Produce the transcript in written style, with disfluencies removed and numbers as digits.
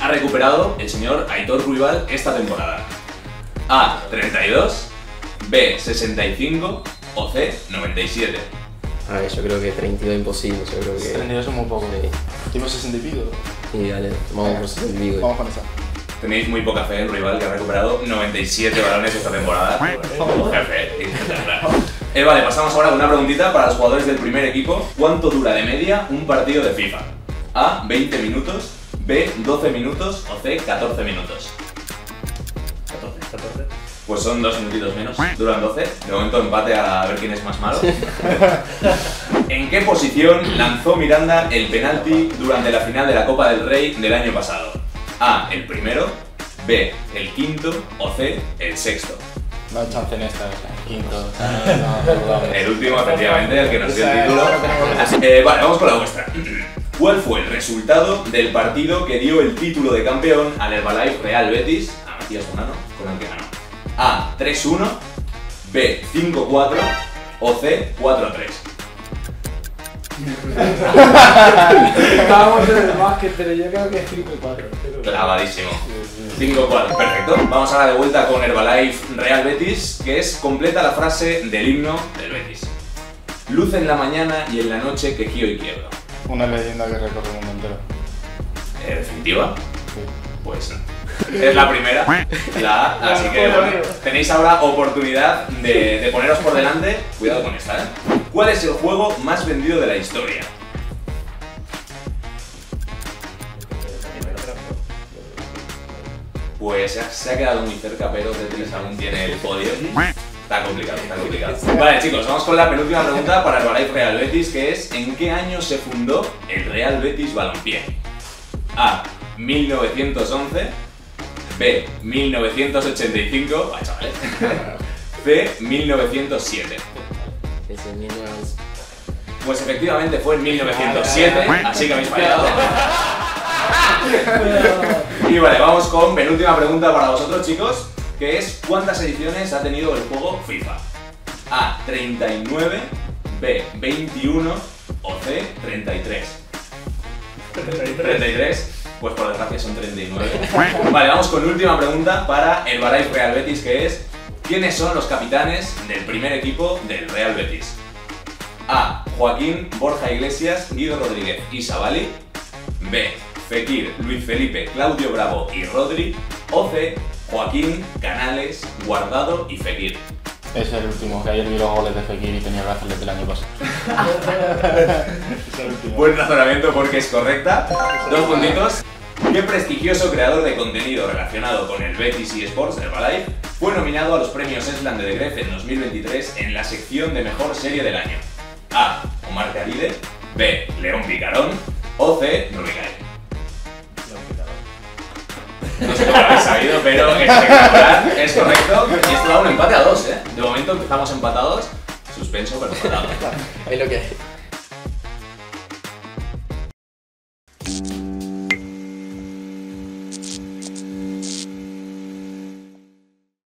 ha recuperado el señor Aitor Ruibal esta temporada? A, 32, B, 65 o C, 97. A ver, yo creo que 32 imposible, yo creo que... 32 es muy poco. Sí. Tipo 60 y pico. Y dale, vamos por 60 y pico. Vamos con esa. Tenéis muy poca fe en Ruibal, que ha recuperado 97 balones esta temporada. Jefe, vale, pasamos ahora con una preguntita para los jugadores del primer equipo. ¿Cuánto dura de media un partido de FIFA? A, 20 minutos, B, 12 minutos o C, 14 minutos. 14. Pues son 2 minutitos menos, duran 12. De momento empate a ver quién es más malo. ¿En qué posición lanzó Miranda el penalti durante la final de la Copa del Rey del año pasado? A, el primero, B, el quinto o C, el sexto. No hay chance en esta, el quinto. El último, efectivamente, el que nos dio el título. Vale, vamos con la vuestra. ¿Cuál fue el resultado del partido que dio el título de campeón al Herbalife Real Betis a Matías Bonano, con el que ganó? A, 3-1, B, 5-4 o C, 4-3. Estábamos en el básquet, pero yo creo que es 5-4. Clavadísimo. 5-4, perfecto. Vamos ahora de vuelta con Herbalife Real Betis, que es completa la frase del himno del Betis. Luz en la mañana y en la noche que quío y quiebro. Una leyenda que recorre el mundo entero. ¿Definitiva? Sí. Pues no. Es la primera, la A, así que bueno, tenéis ahora oportunidad de poneros por delante. Cuidado con esta, ¿eh? ¿Cuál es el juego más vendido de la historia? Pues se ha quedado muy cerca, pero Tetris aún tiene el podio. Está complicado, está complicado. Vale, chicos, vamos con la penúltima pregunta para Herbalife Real Betis, que es ¿en qué año se fundó el Real Betis Balompié? A, 1911, B, 1985, chavales, C, 1907. Ese es 1911. Pues efectivamente fue en 1907, así que habéis fallado. Y vale, vamos con penúltima pregunta para vosotros, chicos, que es ¿cuántas ediciones ha tenido el juego FIFA? A, 39, B, 21 o C, 33. 33, pues por desgracia son 39. Vale, vamos con última pregunta para Herbalife Real Betis, que es ¿quiénes son los capitanes del primer equipo del Real Betis? A, Joaquín, Borja Iglesias, Guido Rodríguez y Savali. B, Fekir, Luis Felipe, Claudio Bravo y Rodri. O C, Joaquín, Canales, Guardado y Fekir. Es el último, que ayer vi los goles de Fekir y tenía que hacerles del año pasado. Es el último. Buen razonamiento porque es correcta. 2 puntitos. ¿Qué prestigioso creador de contenido relacionado con el Betis y Sports, Herbalife, fue nominado a los premios Esland de Gref en 2023 en la sección de Mejor Serie del Año? A, Omar Caride, B, León Picarón o C, Rubicay. No sé cómo lo habéis sabido, pero espectacular, es correcto. Y esto da un empate a 2, ¿eh? De momento empezamos empatados, suspenso pero empatado. Es lo que hay.